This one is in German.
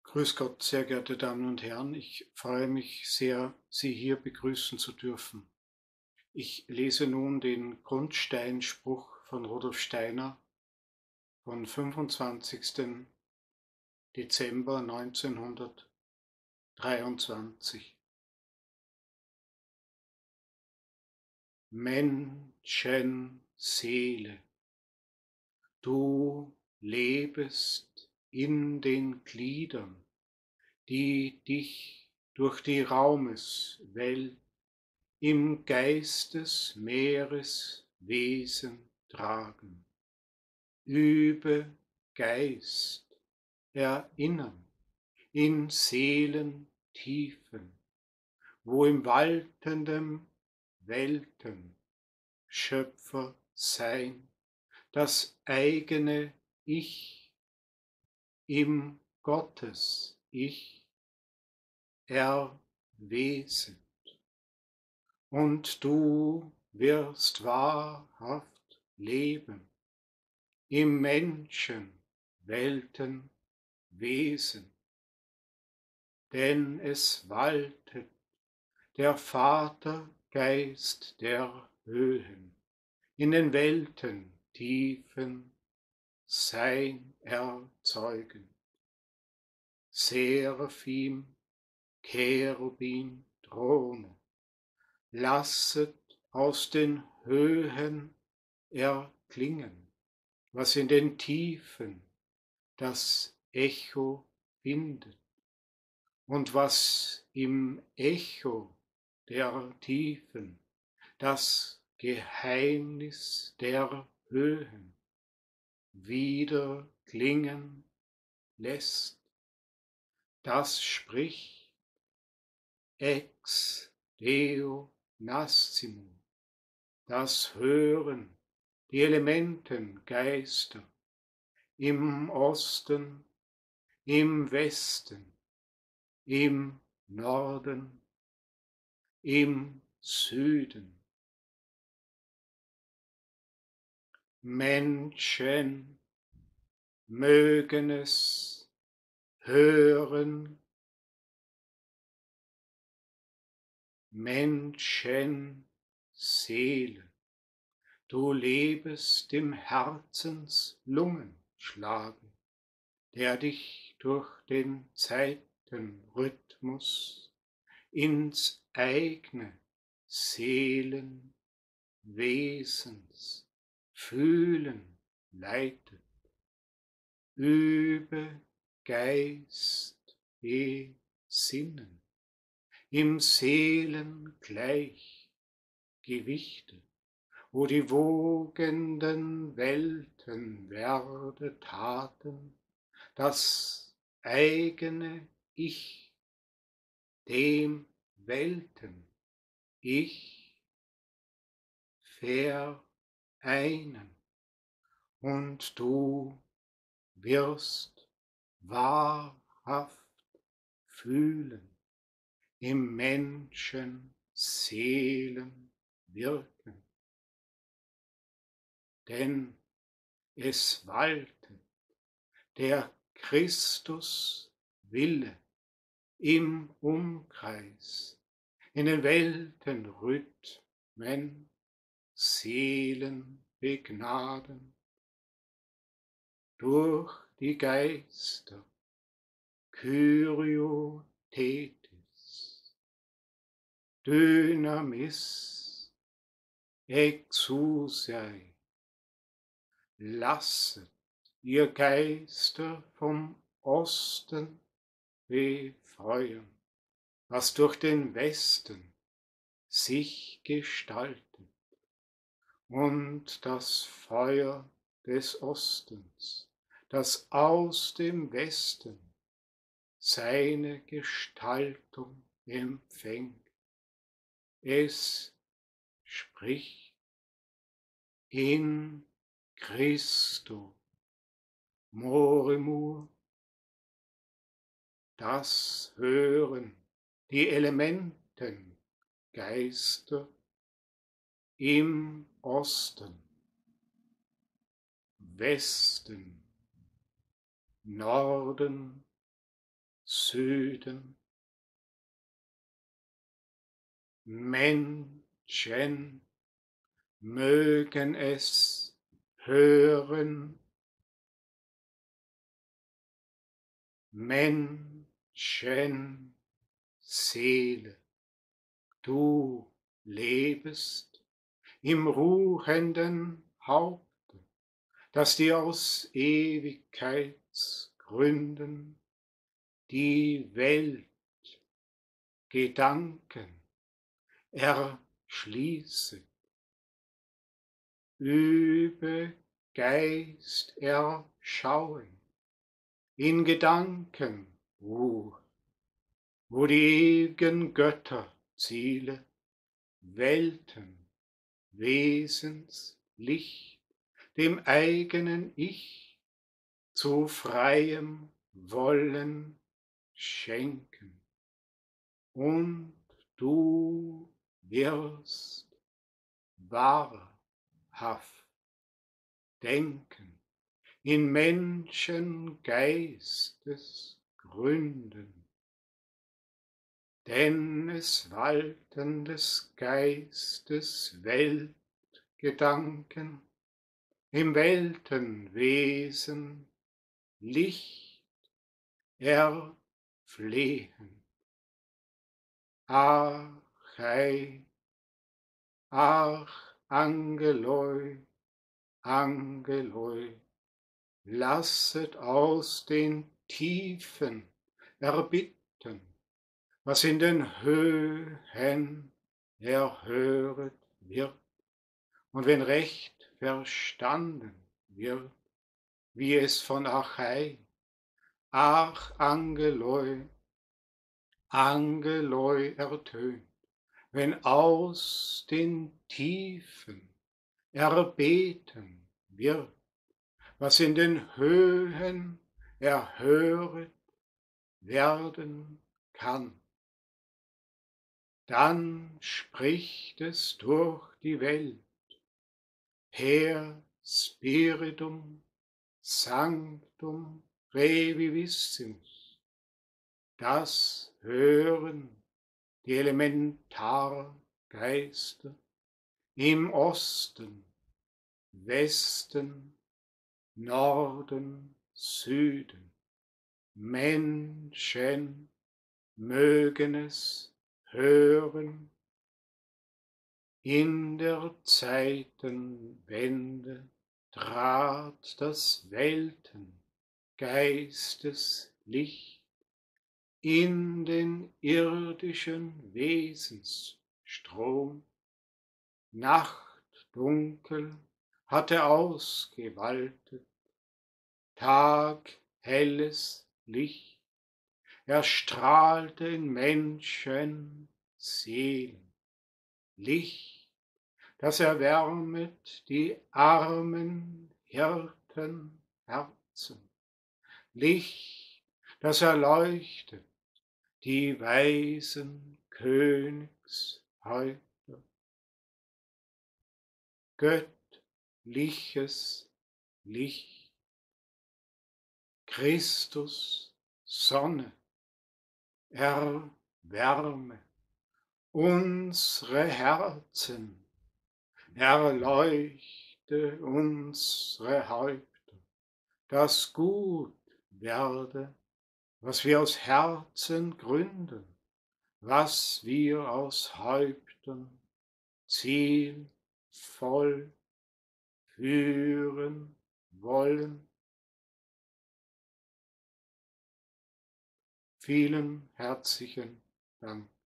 Grüß Gott, sehr geehrte Damen und Herren. Ich freue mich sehr, Sie hier begrüßen zu dürfen. Ich lese nun den Grundsteinspruch von Rudolf Steiner von 25. Dezember 1923. Menschenseele, du lebest in den Gliedern, die dich durch die Raumeswelt im Geistesmeeres Wesen tragen. Übe Geist, erinnern in Seelentiefen, wo im waltenden Welten Schöpfer sein, das eigene Ich im Gottes-Ich erwesen. Und du wirst wahrhaft leben im Menschen, Welten, Wesen, denn es waltet der Vatergeist der Höhen in den Welten Tiefen sein Erzeugen. Seraphim, Cherubim, Throne, lasset aus den Höhen erklingen, was in den Tiefen das Echo findet und was im Echo der Tiefen das Geheimnis der Höhen wieder klingen lässt. Das spricht ex Deo nascimur, das hören die Elementengeister im Osten, im Westen, im Norden, im Süden. Menschen mögen es hören, Menschenseele, du lebest im Herzenslungenschlage, der dich durch den Zeitenrhythmus ins eigene Seelenwesens Fühlen leitet. Übe Geist besinnen im Seelengleichgewichte, wo die wogenden Welten Werde taten, das eigene Ich, dem Welten Ich vereinen, und du wirst wahrhaft fühlen, im Menschen Seelen wirken, denn es waltet der Christus Wille im Umkreis, in den Weltenrhythmen Seelen begnaden, durch die Geister Kyrio Thetis, Dynamis, Exousiae, lasset ihr Geister vom Osten befeuern, was durch den Westen sich gestaltet, und das Feuer des Ostens, das aus dem Westen seine Gestaltung empfängt. Es spricht in Christo moremur, das hören die Elementengeister im Osten, Westen, Norden, Süden. Menschen mögen es hören. Menschen, Seele, du lebest im ruhenden Haupte, das dir aus Ewigkeitsgründen die Welt Gedanken erschließet. Übe Geist erschauen, in Gedanken Ruhe, wo die ewigen Götter Ziele, Welten, Wesenslicht, dem eigenen Ich zu freiem Wollen schenken. Und du wirst wahrhaft denken in Menschengeistes Gründen, denn es walten des Geistes Weltgedanken im Weltenwesen Licht erflehen. Archei, Angeloi, Angeloi, lasset aus den Tiefen erbitten, was in den Höhen erhöret wird. Und wenn recht verstanden wird, wie es von Archei, Angeloi, Angeloi ertönt, wenn aus den Tiefen erbeten wird, was in den Höhen erhöret werden kann, dann spricht es durch die Welt, per Spiritum Sanctum Revivissimus. Das hören die Elementargeister im Osten, Westen, Norden, Süden. Menschen mögen es hören. In der Zeitenwende trat das Weltengeisteslicht in den irdischen Wesensstrom. Nachtdunkel hatte ausgewaltet, Tag helles Licht erstrahlte in Menschen Seelen. Licht, das erwärmet die armen Hirtenherzen. Licht, das erleuchtet die weisen Königshäupter. Göttliches Licht, Christus Sonne, erwärme unsere Herzen, erleuchte unsere Häupter, dass gut werde, was wir aus Herzen gründen, was wir aus Häuptern zielvoll führen wollen. Vielen herzlichen Dank.